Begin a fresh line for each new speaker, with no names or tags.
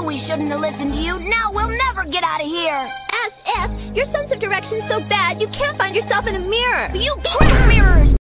we shouldn't have listened to you. Now we'll never get out of here.
As if! Your sense of direction's so bad you can't find yourself in a mirror.
You break mirrors!